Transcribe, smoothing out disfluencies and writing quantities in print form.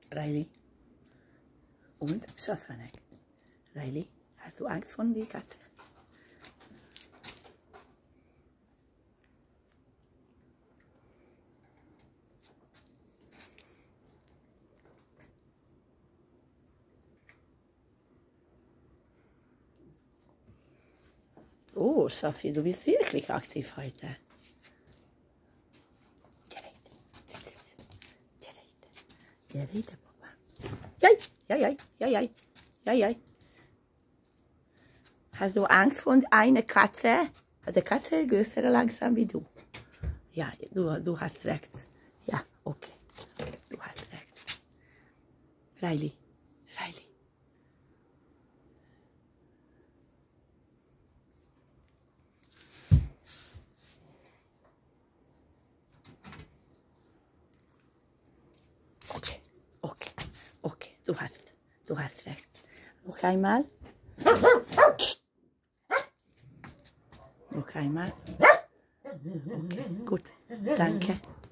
Riley. Und Schafanek. Riley, hast du Angst vor der Katze? Oh, Safi, du bist wirklich aktiv heute. Der redet, Papa. Jai. Hast du Angst vor einer Katze? Die Katze ist größer langsam wie du. Ja, du hast recht. Ja, okay. Du hast recht. Riley. Okay, du hast recht. Noch einmal. Noch einmal. Okay, gut. Danke.